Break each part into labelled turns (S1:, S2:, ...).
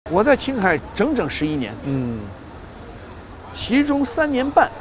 S1: 我在青海整整11年，其中3年半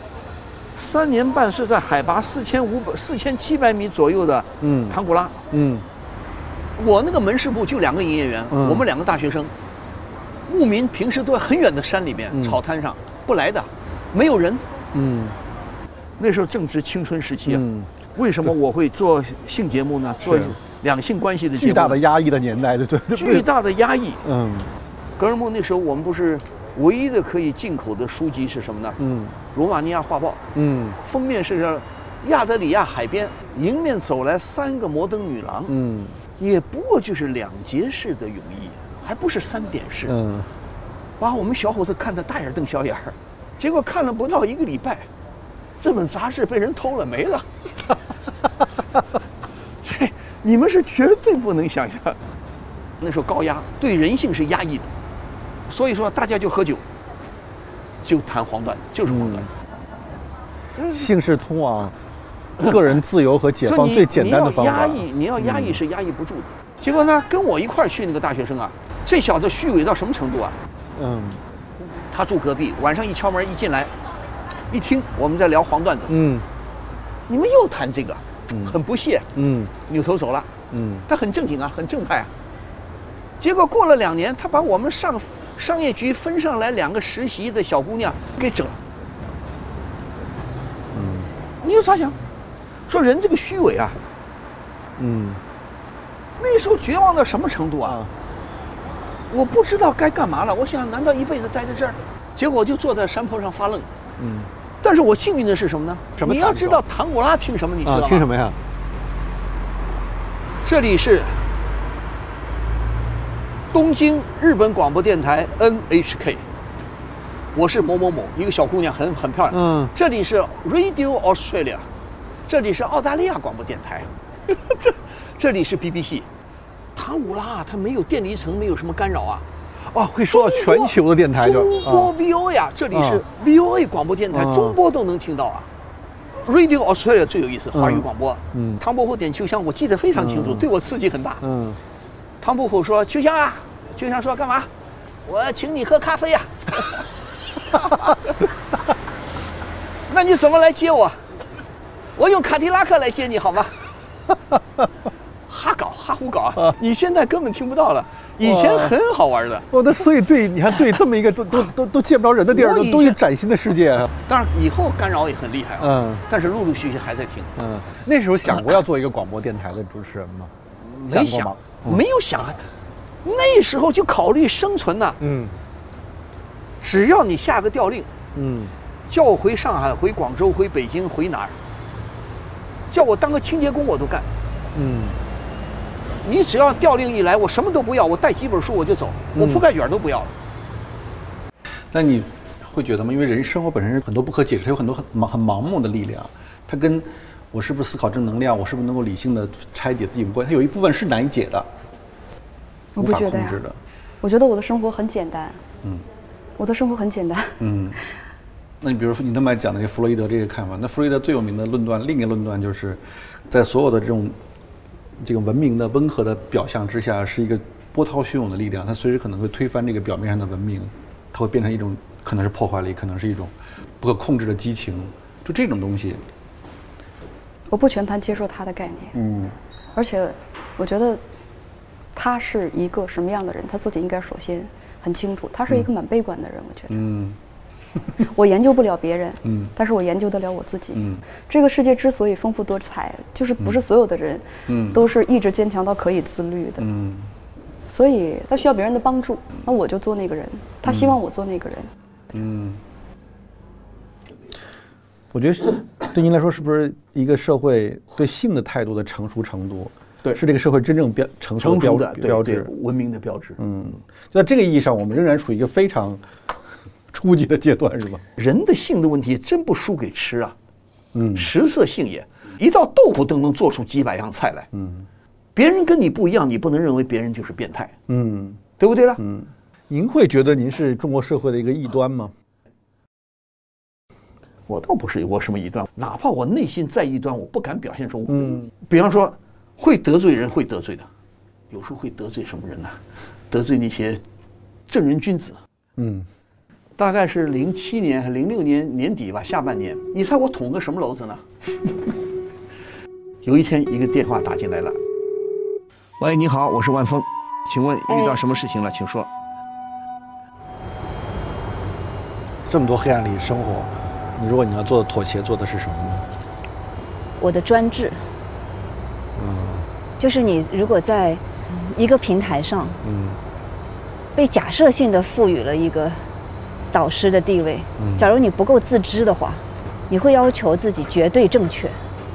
S1: 是在海拔4700米左右的唐古拉，我那个门市部就2个营业员，我们2个大学生，牧民平时都在很远的山里面、草滩上不来的，没有人，那时候正值青春时期啊，为什么我会做性节目呢？做两性关系的节目，
S2: 巨大的压抑的年代，对，
S1: 巨大的压抑。格尔木那时候我们不是唯一的可以进口的书籍是什么呢？罗马尼亚画报。封面是亚得里亚海边，迎面走来3个摩登女郎。也不过就是2节式的泳衣，还不是3点式。把我们小伙子看得大眼瞪小眼儿，结果看了不到1个礼拜，这本杂志被人偷了没了。这你们是绝对不能想象。那时候高压对人性是压抑的，所以说大家就喝酒，就谈黄段子，就是黄段子。
S2: 性是通往个人自由和解放最简单的方法。
S1: 你要压抑是压抑不住的。结果呢，跟我一块儿去那个大学生啊，这小子虚伪到什么程度啊？他住隔壁，晚上一敲门一进来，一听我们在聊黄段子，你们又谈这个，很不屑，扭头走了，他很正经啊，很正派啊。结果过了2年，他把我们商业局分上来2个实习的小姑娘给整了。你有咋想？说人这个虚伪啊，那时候绝望到什么程度啊？我不知道该干嘛了。我想，难道一辈子待在这儿？结果我就坐在山坡上发愣。但是我幸运的是什么呢？你要知道唐古拉听什么，你知道吗？
S2: 听什么呀？
S1: 这里是东京日本广播电台 NHK， 我是某某某，一个小姑娘，很漂亮。这里是 Radio Australia， 这里是澳大利亚广播电台，这里是 BBC。唐古拉它没有电离层，没有什么干扰啊。
S2: 会说到全球的电台，
S1: 中国 VOA 呀，这里是 VOA 广播电台，中波都能听到啊。Radio Australia 最有意思，华语广播。唐伯虎点秋香，我记得非常清楚，对我刺激很大。唐伯虎说：“秋香啊，秋香说干嘛？我请你喝咖啡呀。那你怎么来接我？我用卡迪拉克来接你好吗？”哈胡搞啊！你现在根本听不到了，以前很好玩的。
S2: 那所以你看对这么一个都见不着人的地儿，都是崭新的世界。
S1: 当然以后干扰也很厉害啊。但是陆陆续续还在听。
S2: 那时候想过要做一个广播电台的主持人吗？
S1: 没想，没有想啊。那时候就考虑生存呐。只要你下个调令，叫我回上海、回广州、回北京、回哪儿，叫我当个清洁工我都干。你只要调令一来，我什么都不要，我带几本书我就走，我铺盖卷都不要了。
S2: 那你会觉得吗？因为人生活本身是很多不可解释，它有很多很盲目的力量，它跟我是不是思考正能量，我是不是能够理性的拆解自己无关，它有一部分是难以解的，
S3: 我不觉得呀。我觉得我的生活很简单。我的生活很简单。
S2: 那你比如说你那么讲的这弗洛伊德这个看法，那弗洛伊德最有名的论断，另一个论断就是在所有的这个文明的温和的表象之下，是一个波涛汹涌的力量，它随时可能会推翻这个表面上的文明，它会变成一种可能是破坏力，可能是一种不可控制的激情，就这种东西。
S3: 我不全盘接受他的概念。而且我觉得他是一个什么样的人，他自己应该首先很清楚。他是一个蛮悲观的人，我觉得。我研究不了别人，但是我研究得了我自己。这个世界之所以丰富多彩，就是不是所有的人，都是意志坚强到可以自律的。所以他需要别人的帮助，那我就做那个人。他希望我做那个人。
S2: 我觉得对您来说，是不是一个社会对性的态度的成熟程度，
S1: 对，
S2: 是这个社会真正成熟的标志，
S1: 文明的标志。
S2: 在这个意义上，我们仍然处于一个非常初级的阶段，是吧？
S1: 人的性的问题真不输给吃啊。食色性也，一道豆腐都能做出几百样菜来。别人跟你不一样，你不能认为别人就是变态。对不对了？
S2: 您会觉得您是中国社会的一个异端吗？
S1: 我倒不是我什么异端，哪怕我内心再异端，我不敢表现出。比方说，会得罪人，会得罪的，有时候会得罪什么人呢？得罪那些正人君子。大概是07年还06年年底吧，下半年。你猜我捅个什么篓子呢？有一天，一个电话打进来了。喂，你好，我是万峰，请问遇到什么事情了？请说。
S2: 这么多黑暗里生活，如果你要做的妥协，做的是什么呢？
S4: 我的专制。就是你如果在一个平台上，被假设性的赋予了一个导师的地位，假如你不够自知的话，你会要求自己绝对正确。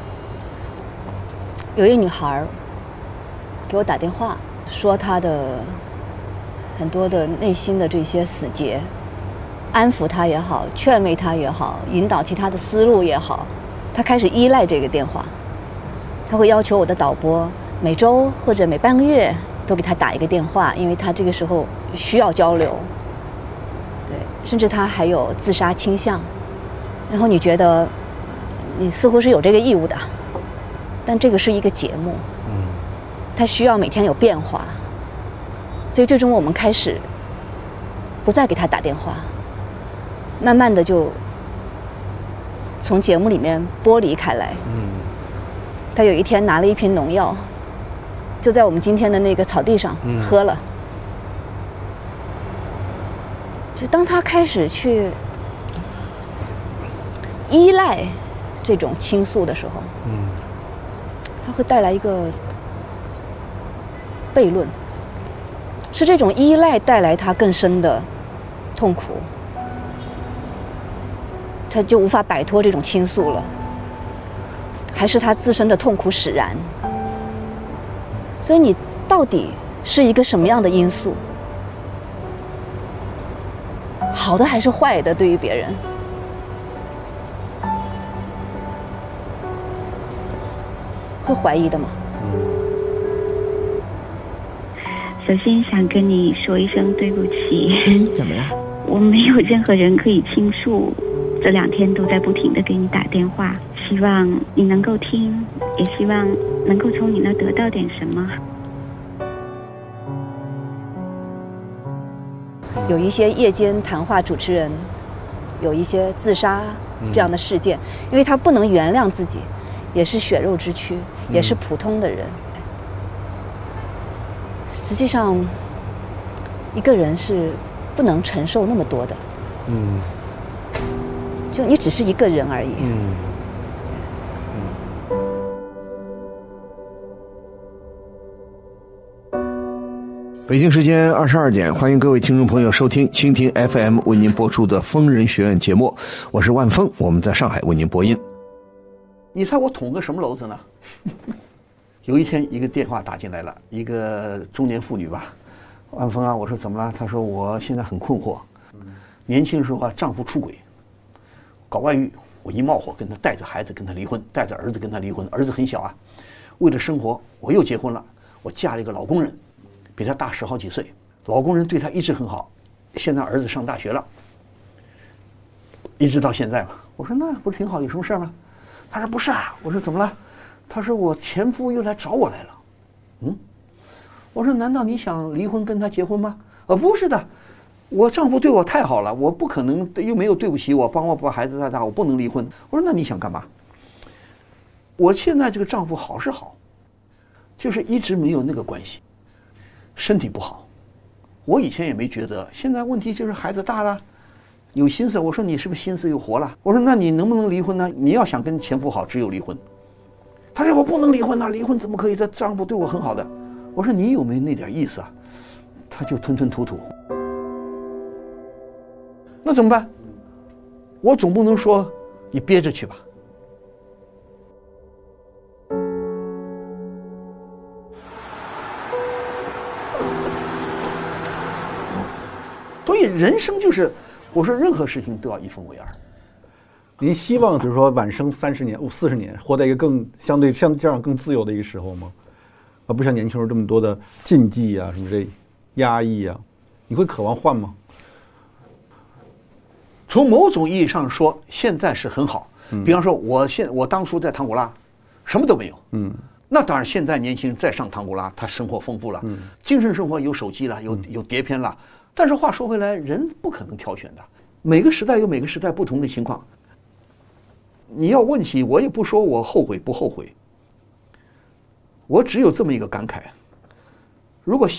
S4: 有一女孩给我打电话，说她的很多的内心的这些死结，安抚她也好，劝慰她也好，引导其他的思路也好，她开始依赖这个电话。她会要求我的导播每周或者每半个月都给她打一个电话，因为她这个时候需要交流。对，甚至她还有自杀倾向。然后你觉得你似乎是有这个义务的，但这个是一个节目，它需要每天有变化，所以最终我们开始不再给他打电话，慢慢的就从节目里面剥离开来。他有一天拿了一瓶农药，就在我们今天的那个草地上喝了。就当他开始去依赖这种倾诉的时候，它会带来一个悖论，是这种依赖带来他更深的痛苦，他就无法摆脱这种倾诉了，还是他自身的痛苦使然？所以你到底是一个什么样的因素？好的还是坏的？对于别人？会怀疑的吗？
S5: 首先想跟你说一声对不起。
S4: 怎么了？
S5: 我没有任何人可以倾诉，这2天都在不停地给你打电话，希望你能够听，也希望能够从你那得到点什么。
S4: 有一些夜间谈话主持人，有一些自杀这样的事件，因为他不能原谅自己，也是血肉之躯，也是普通的人。实际上，一个人是不能承受那么多的。就你只是一个人而已。
S1: 北京时间22点，欢迎各位听众朋友收听蜻蜓 FM 为您播出的疯人学院节目，我是万峰，我们在上海为您播音。你猜我捅个什么篓子呢？有一天，一个电话打进来了，一个中年妇女吧，万峰啊，我说怎么了？她说我现在很困惑，年轻时候啊，丈夫出轨，搞外遇，我一冒火跟他带着孩子跟他离婚，带着儿子跟他离婚，儿子很小啊，为了生活，我又结婚了，我嫁了一个老工人，比他大10好几岁，老工人对他一直很好，现在儿子上大学了，一直到现在嘛。我说那不是挺好，有什么事吗？他说不是啊。我说怎么了？他说我前夫又来找我来了。我说难道你想离婚跟他结婚吗？不是的，我丈夫对我太好了，我不可能，又没有对不起我，帮我把孩子带大，我不能离婚。我说那你想干嘛？我现在这个丈夫好是好，就是一直没有那个关系，身体不好。我以前也没觉得，现在问题就是孩子大了，有心思。我说你是不是心思又活了？我说那你能不能离婚呢？你要想跟前夫好，只有离婚。他说我不能离婚啊，离婚怎么可以？这丈夫对我很好的。我说你有没有那点意思啊？他就吞吞吐吐。那怎么办？我总不能说你憋着去吧。所以人生就是，我说任何事情都要一分为二。
S2: 您希望比如说晚生30年、40年，活在一个更相对像这样更自由的一个时候吗？而不像年轻时候这么多的禁忌啊，什么这压抑啊，你会渴望换吗？
S1: 从某种意义上说，现在是很好。比方说，我当初在唐古拉，什么都没有。那当然，现在年轻人再上唐古拉，他生活丰富了，精神生活有手机了，有碟片了， 但是话说回来，人不可能挑选的，每个时代有每个时代不同的情况。你要问起，我也不说我后悔不后悔，我只有这么一个感慨：如果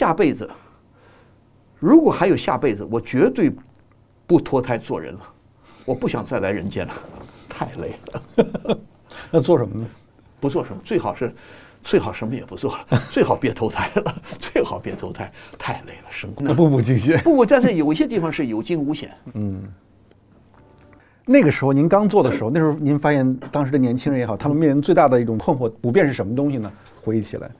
S1: 还有下辈子，我绝对不脱胎做人了，我不想再来人间了，太累了。
S2: 那做什么呢？
S1: 不做什么，最好什么也不做了，最好别投胎了，最好别投胎，太累了，生活。
S2: 步步惊心。
S1: 不，但是有一些地方是有惊无险。
S2: 那个时候您刚做的时候，那时候您发现当时的年轻人也好，他们面临最大的一种困惑，普遍是什么东西呢？回忆起来，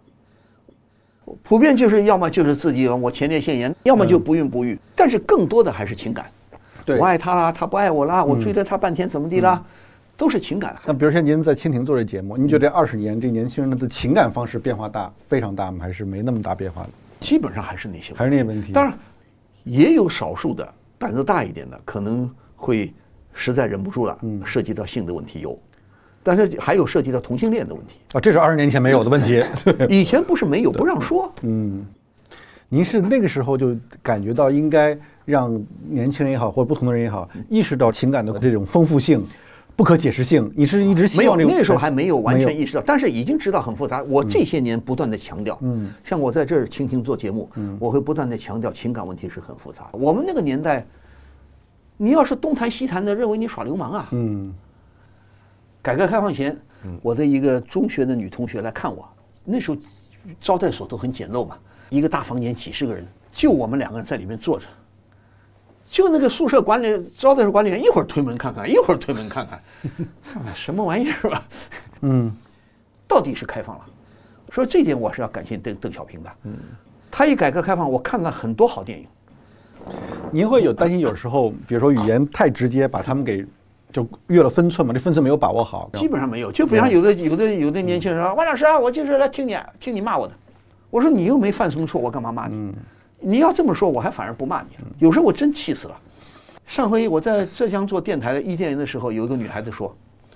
S1: 普遍就是要么就是自己我前列腺炎，要么就不孕不育，但是更多的还是情感。
S2: 对，
S1: 我爱他啦，他不爱我啦，我追了他半天怎么地啦，都是情感。
S2: 那比如说您在蜻蜓做这节目，您觉得这20年这年轻人的情感方式变化大，非常大吗？还是没那么大变化的？
S1: 基本上还是那些，
S2: 还是那些问题。
S1: 当然，也有少数的胆子大一点的，可能会实在忍不住了，涉及到性的问题有，但是还有涉及到同性恋的问题
S2: 啊，这是20年前没有的问题。
S1: 以前不是没有，不让说。
S2: 您是那个时候就感觉到应该让年轻人也好，或者不同的人也好，意识到情感的这种丰富性、不可解释性。你是一直希望
S1: 没有，那时候还没有完全意识到，但是已经知道很复杂。我这些年不断的强调，像我在这儿倾听做节目，我会不断的强调情感问题是很复杂。我们那个年代，你要是东谈西谈的，认为你耍流氓啊。改革开放前，我的一个中学的女同学来看我，那时候招待所都很简陋嘛，一个大房间几十个人，就我们2个人在里面坐着。就那个宿舍管理招待所管理员一会儿推门看看，一会儿推门看看，什么玩意儿吧？到底是开放了。说这点我是要感谢邓小平的。他一改革开放，我看了很多好电影。
S2: 您会有担心有时候，比如说语言太直接，把他们给就越了分寸嘛？这分寸没有把握好。
S1: 基本上没有，就比方有的年轻人说：“王老师啊，我就是来听你骂我的。”我说：“你又没犯什么错，我干嘛骂你？”你要这么说，我还反而不骂你了。有时候我真气死了。上回我在浙江做电台的伊甸园的时候，有一个女孩子说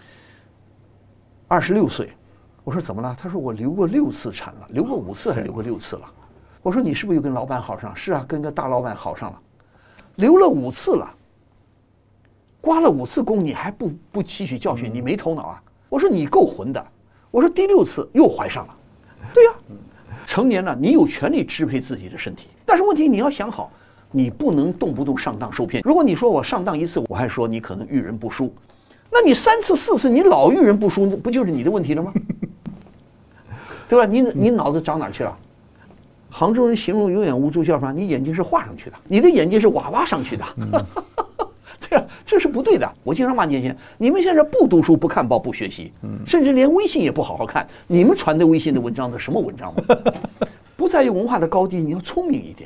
S1: ，26岁，我说怎么了？她说我流过6次产了，流过5次还是流过6次了？我说你是不是又跟老板好上？是啊，跟个大老板好上了，流了5次了，刮了5次工，你还不吸取教训，你没头脑啊？我说你够混的。我说第6次又怀上了，对呀。成年了，你有权利支配自己的身体，但是问题你要想好，你不能动不动上当受骗。如果你说我上当1次，我还说你可能遇人不淑，那你3次4次你老遇人不淑，不就是你的问题了吗？对吧？你脑子长哪儿去了？杭州人形容有眼无珠叫什么？你眼睛是画上去的，你的眼睛是娃娃上去的。对啊，这是不对的。我经常骂年轻人，你们现在不读书、不看报、不学习，甚至连微信也不好好看。你们传的微信的文章都什么文章吗？不在于文化的高低，你要聪明一点。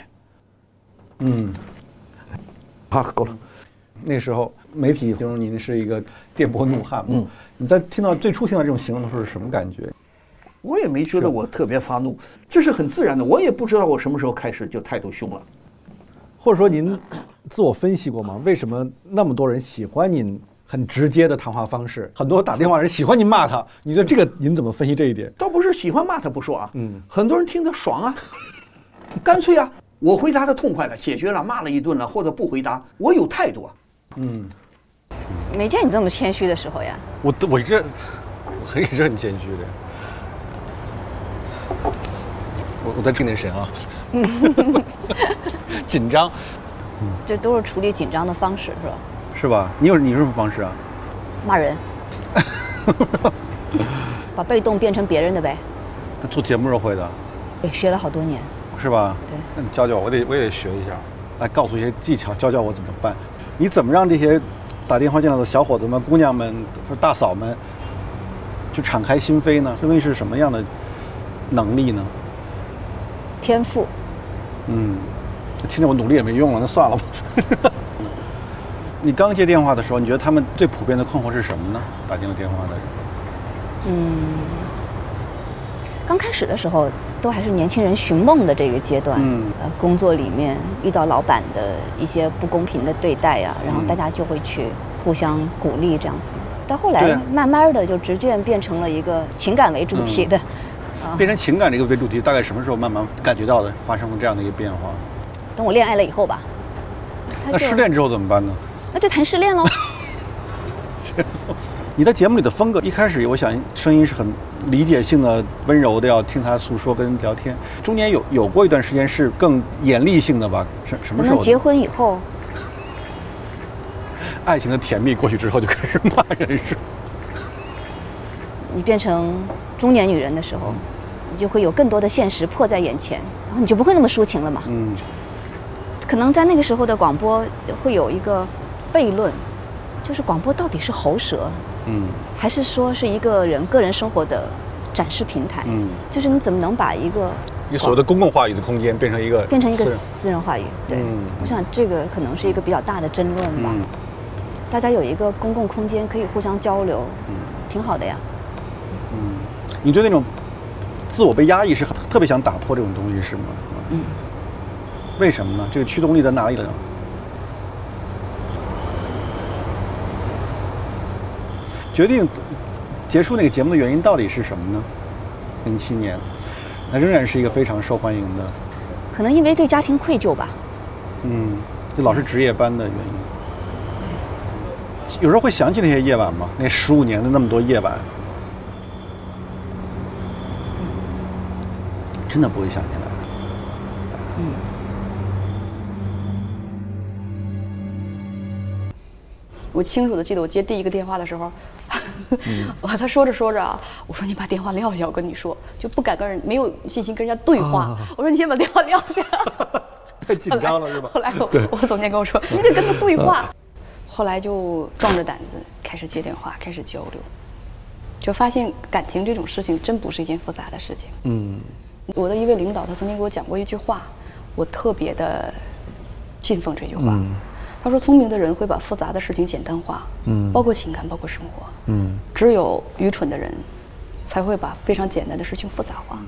S1: 好，够了。
S2: 那时候媒体形容您是一个电波怒汉。你在最初听到这种形容的时候是什么感觉？
S1: 我也没觉得我特别发怒，这是很自然的。我也不知道我什么时候开始就态度凶了。
S2: 或者说您自我分析过吗？为什么那么多人喜欢您很直接的谈话方式？很多打电话人喜欢您骂他，你觉得这个您怎么分析这一点？
S1: 倒不是喜欢骂他不说啊，很多人听得爽啊，干脆啊，我回答的痛快了，解决了，骂了一顿了，或者不回答，我有态度啊。
S4: 没见你这么谦虚的时候呀。
S2: 我一直很谦虚的。我在定点神啊。紧张，
S4: 这都是处理紧张的方式，是吧？
S2: 是吧？你有什么方式啊？
S4: 骂人，把被动变成别人的呗。
S2: 那做节目时候会的，
S4: 也学了好多年，
S2: 是吧？
S4: 对。
S2: 那你教教我，我也得学一下，来告诉一些技巧，教教我怎么办。你怎么让这些打电话进来的小伙子们、姑娘们、大嫂们，就敞开心扉呢？这东西是什么样的能力呢？
S4: 天赋。
S2: 听着我努力也没用了，那算了吧。你刚接电话的时候，你觉得他们最普遍的困惑是什么呢？打进了电话的人。
S4: 刚开始的时候都还是年轻人寻梦的这个阶段。工作里面遇到老板的一些不公平的对待呀，然后大家就会去互相鼓励这样子。到后来慢慢的就直卷变成了一个情感为主题的。
S2: 变成情感这个为主题，大概什么时候慢慢感觉到的，发生了这样的一个变化？
S4: 等我恋爱了以后吧。
S2: 那失恋之后怎么办呢？
S4: 那就谈失恋喽。
S2: 你在节目里的风格，一开始我想声音是很理解性的、温柔的，要听他诉说跟聊天。中间有过一段时间是更严厉性的吧？什么时候？
S4: 可能结婚以后，
S2: 爱情的甜蜜过去之后，就开始骂人是。
S4: 你变成中年女人的时候，你就会有更多的现实迫在眼前，然后你就不会那么抒情了嘛。可能在那个时候的广播会有一个悖论，就是广播到底是喉舌，还是说是一个人个人生活的展示平台？就是你怎么能把一个
S2: 你所谓的公共话语的空间变成一个
S4: 私人话语？对，我想这个可能是一个比较大的争论吧。大家有一个公共空间可以互相交流，挺好的呀。
S2: 你对那种自我被压抑是特别想打破这种东西是吗？为什么呢？这个驱动力在哪里呢？决定结束那个节目的原因到底是什么呢？07年，那仍然是一个非常受欢迎的。
S4: 可能因为对家庭愧疚吧。
S2: 就老是值夜班的原因。有时候会想起那些夜晚吗？那15年的那么多夜晚，真的不会想起来。
S3: 我清楚的记得我接第一个电话的时候，他说着说着啊，我说你把电话撂下，我跟你说，就不敢跟人，没有信心跟人家对话。我说你先把电话撂下。
S2: 太紧张了是吧？
S3: 后来我总监跟我说，你得跟他对话。后来就壮着胆子开始接电话，开始交流，就发现感情这种事情真不是一件复杂的事情。我的一位领导他曾经给我讲过一句话，我特别的信奉这句话。他说聪明的人会把复杂的事情简单化，包括情感，包括生活。只有愚蠢的人才会把非常简单的事情复杂化。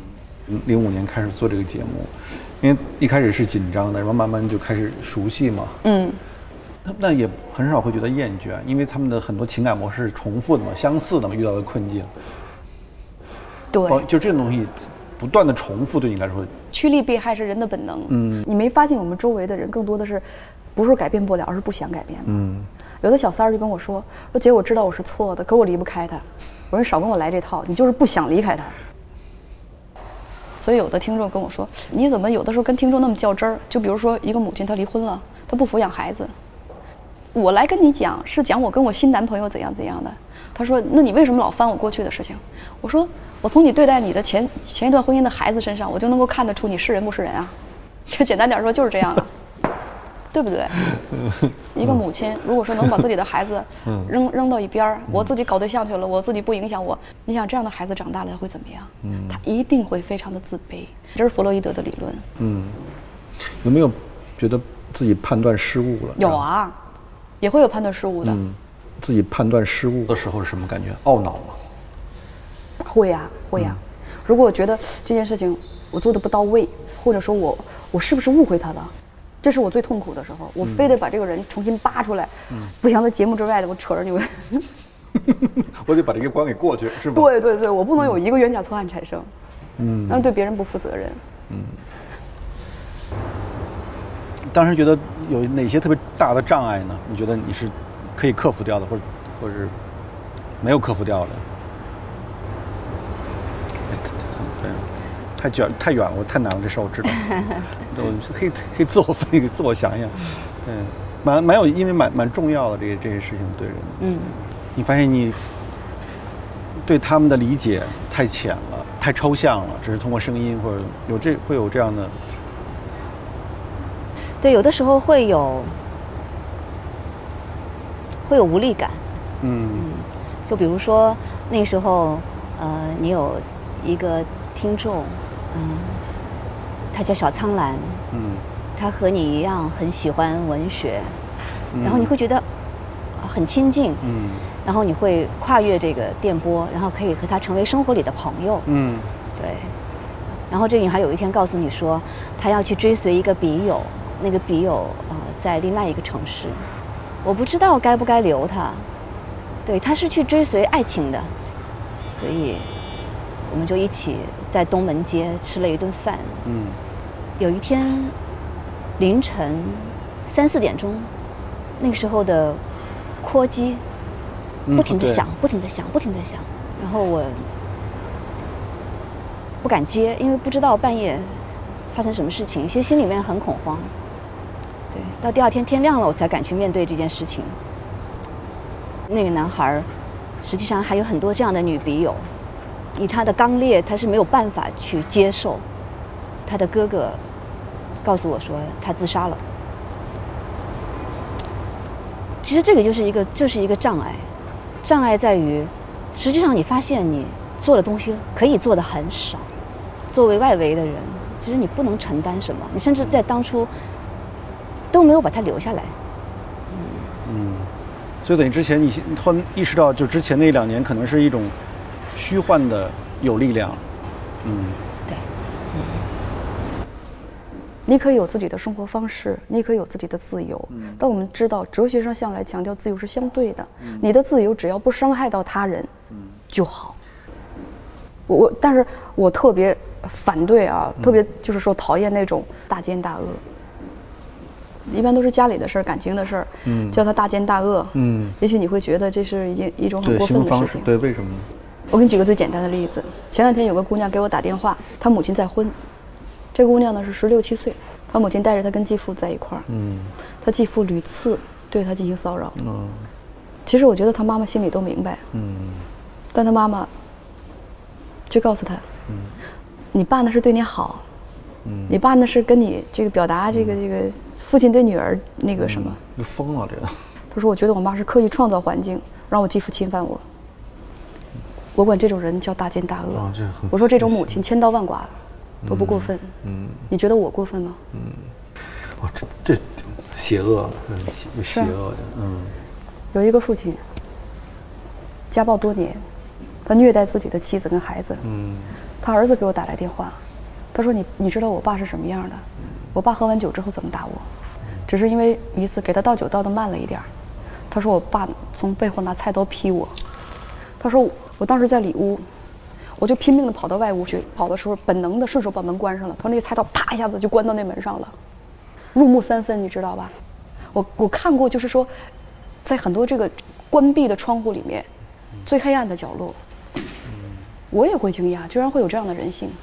S2: 05年开始做这个节目，因为一开始是紧张的，然后慢慢就开始熟悉嘛。那也很少会觉得厌倦，因为他们的很多情感模式是重复的嘛，相似的嘛，遇到的困境。
S3: 对，
S2: 就这种东西不断的重复，对你来说，
S3: 趋利避害是人的本能。你没发现我们周围的人更多的是，不是改变不了，而是不想改变吗？有的小三儿就跟我说姐，我知道我是错的，可我离不开他。我说你少跟我来这套，你就是不想离开他。所以有的听众跟我说，你怎么有的时候跟听众那么较真儿？就比如说一个母亲她离婚了，她不抚养孩子。我来跟你讲，是讲我跟我新男朋友怎样怎样的。他说：“那你为什么老翻我过去的事情？”我说：“我从你对待你的前一段婚姻的孩子身上，我就能够看得出你是人不是人啊。”就简单点说就是这样啊，对不对？一个母亲如果说能把自己的孩子扔到一边儿，我自己搞对象去了，我自己不影响我，你想这样的孩子长大了会怎么样？他一定会非常的自卑。这是弗洛伊德的理论。
S2: 有没有觉得自己判断失误了？
S3: 有啊。也会有判断失误的。
S2: 自己判断失误的时候是什么感觉？懊恼吗？
S3: 会呀，会呀。如果我觉得这件事情我做的不到位，或者说我是不是误会他了，这是我最痛苦的时候。我非得把这个人重新扒出来，不想在节目之外的我扯着你们。
S2: 我得把这个关给过去，是吧？
S3: 对对对，我不能有一个冤假错案产生。然后对别人不负责任。
S2: 当时觉得有哪些特别大的障碍呢？你觉得你是可以克服掉的，或者是没有克服掉的？太远了，我太难了，这事儿我知道。我可以自我分析，自我想想。对，蛮有，因为蛮重要的这些事情对人。你发现你对他们的理解太浅了，太抽象了，只是通过声音或者会有这样的。
S4: 对，有的时候会有无力感。就比如说那时候，你有一个听众，他叫小苍兰，他和你一样很喜欢文学，然后你会觉得很亲近，然后你会跨越这个电波，然后可以和他成为生活里的朋友。对。然后这个女孩有一天告诉你说，她要去追随一个笔友。那个笔友在另外一个城市，我不知道该不该留他。对，他是去追随爱情的，所以我们就一起在东门街吃了一顿饭。有一天凌晨3、4点钟，那个时候的扩机不停地响，不停地响，不停地响，然后我不敢接，因为不知道半夜发生什么事情，其实心里面很恐慌。对，到第二天天亮了，我才敢去面对这件事情。那个男孩实际上还有很多这样的女笔友，以他的刚烈，他是没有办法去接受。他的哥哥告诉我说他自杀了。其实这个就是一个障碍，障碍在于，实际上你发现你做的东西可以做的很少。作为外围的人，其实你不能承担什么，你甚至在当初都没有把他留下来。
S2: 所以等于之前你后意识到，就之前那2年可能是一种虚幻的有力量。
S4: 对。
S3: 你可以有自己的生活方式，你可以有自己的自由，但我们知道哲学上向来强调自由是相对的，你的自由只要不伤害到他人就好。但是我特别反对啊，特别就是说讨厌那种大奸大恶，一般都是家里的事儿、感情的事儿，叫他大奸大恶，也许你会觉得这是一种很过分的事情。
S2: 对，为什么呢？
S3: 我给你举个最简单的例子，前2天有个姑娘给我打电话，她母亲再婚，这个姑娘呢是16、17岁，她母亲带着她跟继父在一块儿，她继父屡次对她进行骚扰，其实我觉得她妈妈心里都明白，但她妈妈就告诉她，你爸那是对你好，你爸那是跟你这个表达这个父亲对女儿那个什么，
S2: 就疯了这个。
S3: 他说我觉得我妈是刻意创造环境让我继父侵犯我，我管这种人叫大奸大恶。我说这种母亲千刀万剐都不过分，你觉得我过分吗？
S2: 哇，这邪恶，邪恶的，
S3: 有一个父亲家暴多年，他虐待自己的妻子跟孩子，他儿子给我打来电话，他说你知道我爸是什么样的？我爸喝完酒之后怎么打我？只是因为一次给他倒酒倒得慢了一点，他说我爸从背后拿菜刀劈我，他说我当时在里屋，我就拼命的跑到外屋去，跑的时候本能的顺手把门关上了，他说那个菜刀啪一下子就关到那门上了，入木三分，你知道吧？我看过，就是说在很多这个关闭的窗户里面最黑暗的角落，我也会惊讶居然会有这样的人性，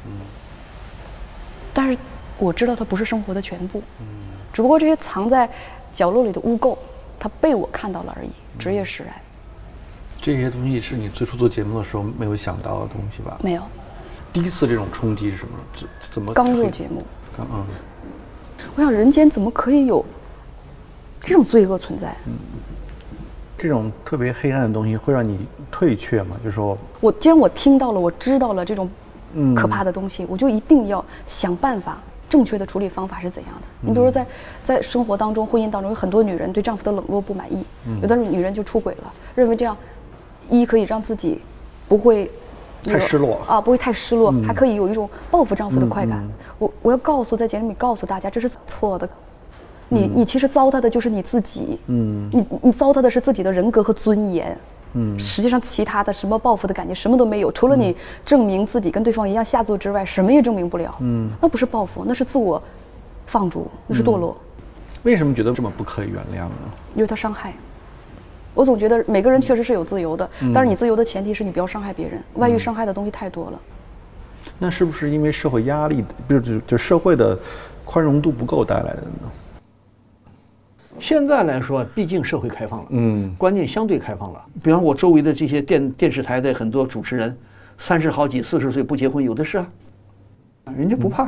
S3: 但是我知道它不是生活的全部，只不过这些藏在角落里的污垢它被我看到了而已，职业使然。
S2: 这些东西是你最初做节目的时候没有想到的东西吧？
S3: 没有。
S2: 第一次这种冲击是什么？怎么？
S3: 刚做节目。我想人间怎么可以有这种罪恶存在？
S2: 这种特别黑暗的东西会让你退却吗？就是说，
S3: 既然我听到了，我知道了这种可怕的东西，我就一定要想办法。正确的处理方法是怎样的？你比如说在生活当中、婚姻当中，有很多女人对丈夫的冷落不满意，有的女人就出轨了，认为这样可以让自己不会
S2: 太失落
S3: 啊，不会太失落，还可以有一种报复丈夫的快感。我要在节目里告诉大家，这是错的。你其实糟蹋的就是你自己，你糟蹋的是自己的人格和尊严。实际上其他的什么报复的感觉什么都没有，除了你证明自己跟对方一样下作之外，什么也证明不了。那不是报复，那是自我放逐，那是堕落。
S2: 为什么觉得这么不可以原谅呢？
S3: 因为它伤害。我总觉得每个人确实是有自由的，但是你自由的前提是你不要伤害别人，外遇伤害的东西太多了。
S2: 那是不是因为社会压力，就社会的宽容度不够带来的呢？
S1: 现在来说，毕竟社会开放了，观念相对开放了。比方我周围的这些电视台的很多主持人，30好几、40岁不结婚有的是啊，人家不怕。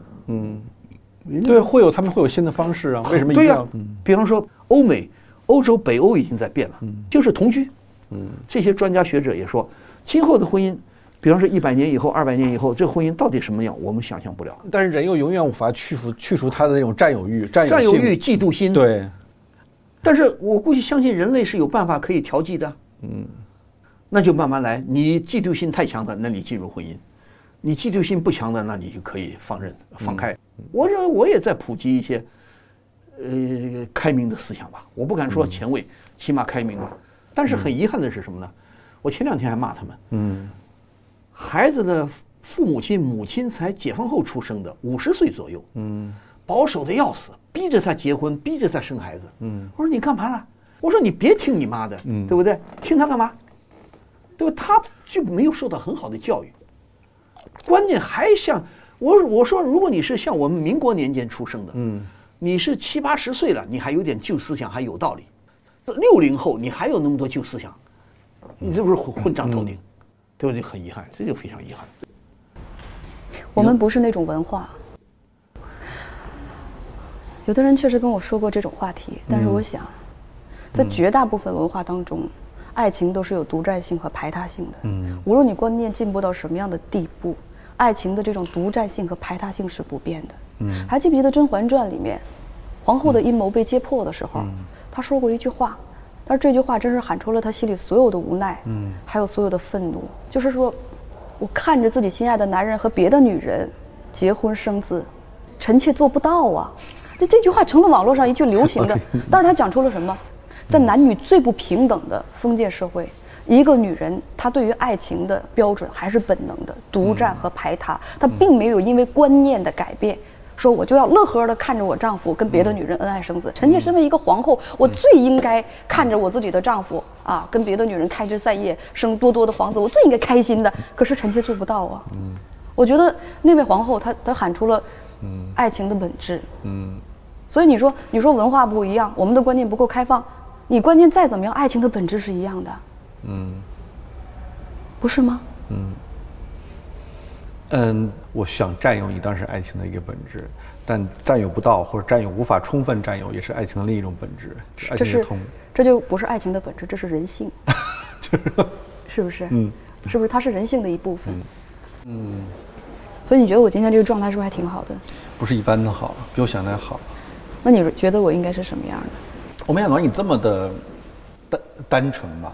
S2: 对，他们会有新的方式啊。为什么一定要？
S1: 比方说欧洲、北欧已经在变了，就是同居。这些专家学者也说，今后的婚姻，比方说100年以后、200年以后，这婚姻到底什么样，我们想象不了。
S2: 但是人又永远无法去除他的那种占有欲、
S1: 占有欲、嫉妒心。
S2: 对。
S1: 但是我估计相信人类是有办法可以调剂的。那就慢慢来。你嫉妒心太强的，那你进入婚姻；你嫉妒心不强的，那你就可以放开。我认为我也在普及一些开明的思想吧。我不敢说前卫，起码开明吧。但是很遗憾的是什么呢？我前2天还骂他们。孩子的母亲才解放后出生的，50岁左右。 保守的要死，逼着他结婚，逼着他生孩子。我说你干嘛了？我说你别听你妈的，对不对？听他干嘛？对吧？他就没有受到很好的教育，观念还像我说，如果你是像我们民国年间出生的，你是70、80岁了，你还有点旧思想，还有道理。60后你还有那么多旧思想，你这不是混账透顶，对不对？很遗憾，这就非常遗憾。
S3: 我们不是那种文化。有的人确实跟我说过这种话题，但是我想，在绝大部分文化当中，爱情都是有独占性和排他性的。无论你观念进步到什么样的地步，爱情的这种独占性和排他性是不变的。还记不记得《甄嬛传》里面，皇后的阴谋被揭破的时候，她说过一句话，但是这句话真是喊出了她心里所有的无奈，还有所有的愤怒，就是说，我看着自己心爱的男人和别的女人结婚生子，臣妾做不到啊。这句话成了网络上一句流行的，但是他讲出了什么？在男女最不平等的封建社会，一个女人她对于爱情的标准还是本能的独占和排他，她并没有因为观念的改变，说我就要乐呵的看着我丈夫跟别的女人恩爱生子。臣妾身为一个皇后，我最应该看着我自己的丈夫啊跟别的女人开枝散叶，生多多的皇子，我最应该开心的。可是臣妾做不到啊。我觉得那位皇后她喊出了爱情的本质。所以你说文化不一样，我们的观念不够开放，你观念再怎么样，爱情的本质是一样的。不是吗？
S2: 我想占有你当然是爱情的一个本质，但占有不到或者占有无法充分占有，也是爱情的另一种本质。
S3: 这就不是爱情的本质，这是人性。是不是？是不是它是人性的一部分？所以你觉得我今天这个状态是不是还挺好的？
S2: 不是一般的好，比我想的好。
S3: 那你觉得我应该是什么样的？
S2: 我没想到你这么的单纯吧，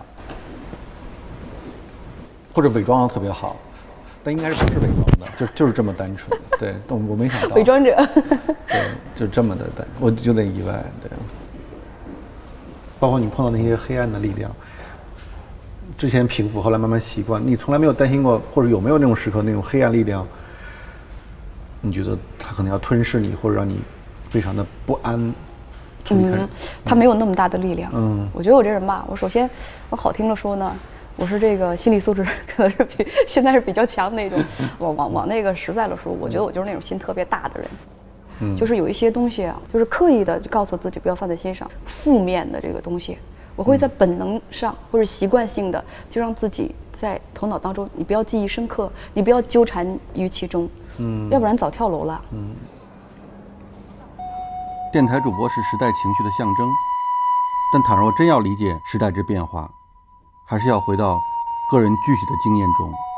S2: 或者伪装的特别好，但应该是不是伪装的，就是这么单纯。对，我没想到。
S3: 伪装者。
S2: 对，就这么的单，我有点意外。对，包括你碰到那些黑暗的力量，之前平复，后来慢慢习惯，你从来没有担心过，或者有没有那种时刻，那种黑暗力量，你觉得它可能要吞噬你，或者让你非常的不安？
S3: 他没有那么大的力量。我觉得我这人吧，我首先，我好听了说呢，我是这个心理素质可能是现在是比较强的那种。我往那个实在了说，我觉得我就是那种心特别大的人。就是有一些东西啊，就是刻意的就告诉自己不要放在心上，负面的这个东西，我会在本能上或者习惯性的就让自己在头脑当中，你不要记忆深刻，你不要纠缠于其中，要不然早跳楼了。
S6: 电台主播是时代情绪的象征，但倘若真要理解时代之变化，还是要回到个人具体的经验中。